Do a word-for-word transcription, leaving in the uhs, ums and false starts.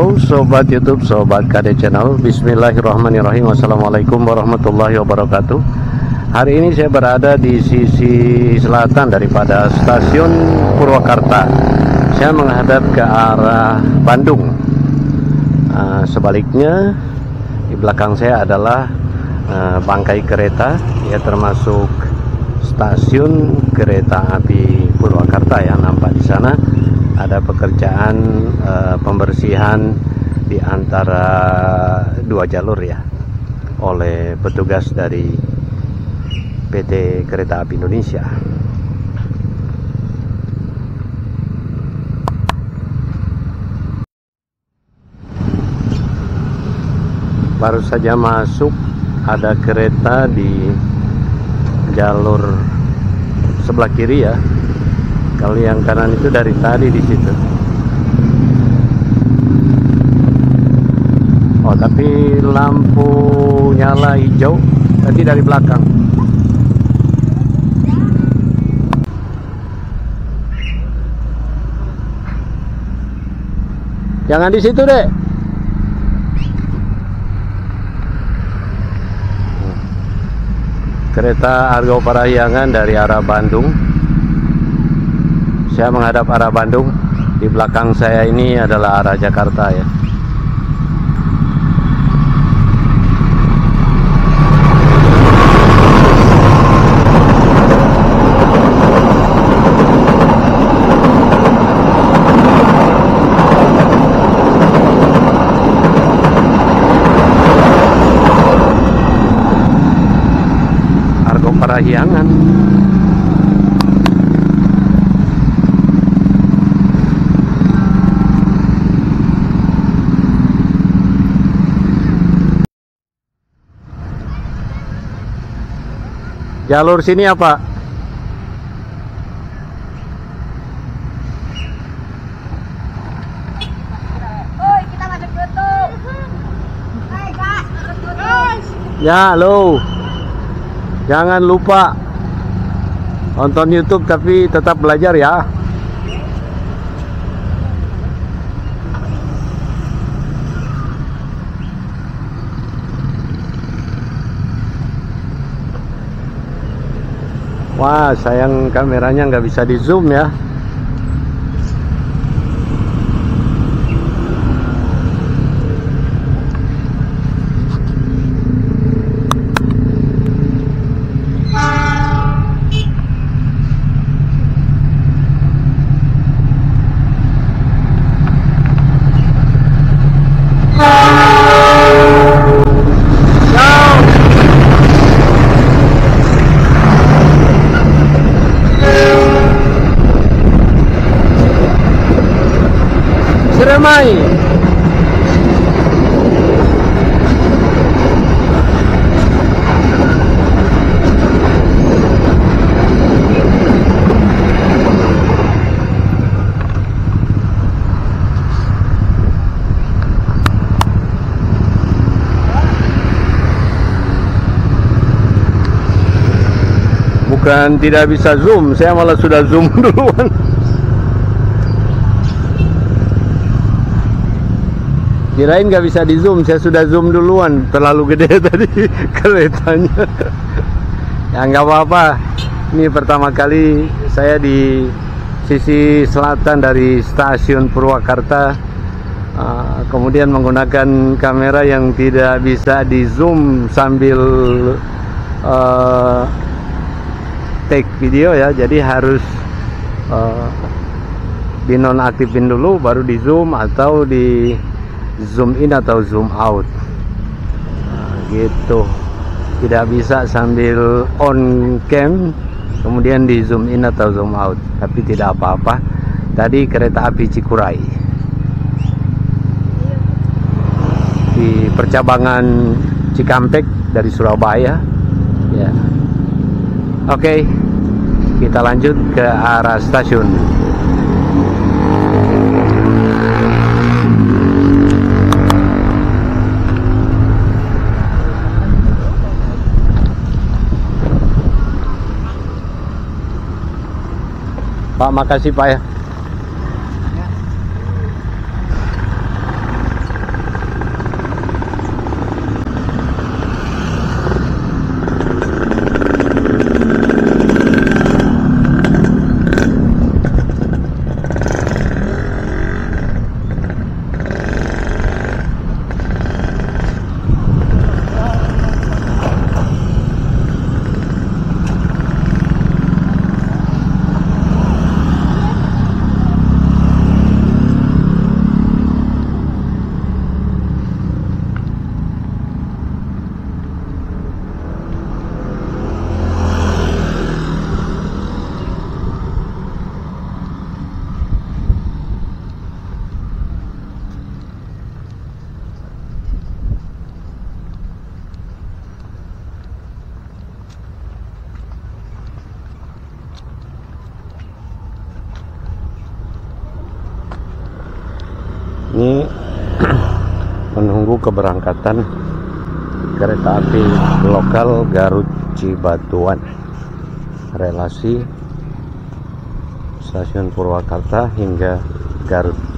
Halo Sobat YouTube, Sobat K D Channel. Bismillahirrahmanirrahim. Wassalamualaikum warahmatullahi wabarakatuh. Hari ini saya berada di sisi selatan daripada stasiun Purwakarta. Saya menghadap ke arah Bandung. uh, Sebaliknya di belakang saya adalah uh, bangkai kereta, ya, termasuk stasiun kereta api Purwakarta yang nampak di sana. Ada pekerjaan uh, pembersihan di antara dua jalur, ya, oleh petugas dari P T Kereta Api Indonesia. Baru saja masuk, ada kereta di jalur sebelah kiri, ya. Kalau yang kanan itu dari tadi di situ. Oh, tapi lampu nyala hijau tadi dari belakang. Jangan di situ, Dek. Kereta Argo Parahyangan dari arah Bandung. Saya menghadap arah Bandung. Di belakang saya ini adalah arah Jakarta, ya. Argo Parahyangan. Jalur sini apa? Oi, kita masuk YouTube. Hai, Kak, masuk YouTube. Ya, halo. Jangan lupa nonton YouTube tapi tetap belajar, ya. Wah, sayang kameranya nggak bisa di zoom, ya. Seremai. Bukan tidak bisa zoom, saya malah sudah zoom duluan. Kirain nggak bisa di zoom, saya sudah zoom duluan, terlalu gede tadi keretanya. Ya nggak apa-apa, ini pertama kali saya di sisi selatan dari stasiun Purwakarta, uh, kemudian menggunakan kamera yang tidak bisa di zoom sambil uh, take video, ya, jadi harus uh, dinonaktifin dulu baru di zoom atau di zoom in atau zoom out. Nah, gitu. Tidak bisa sambil on cam kemudian di zoom in atau zoom out. Tapi tidak apa-apa. Tadi kereta api Cikuray di percabangan Cikampek dari Surabaya, ya. Oke, kita lanjut ke arah stasiun. Pak, makasih Pak, ya. keberangkatan kereta api lokal Garut Cibatuan, relasi stasiun Purwakarta hingga Garut.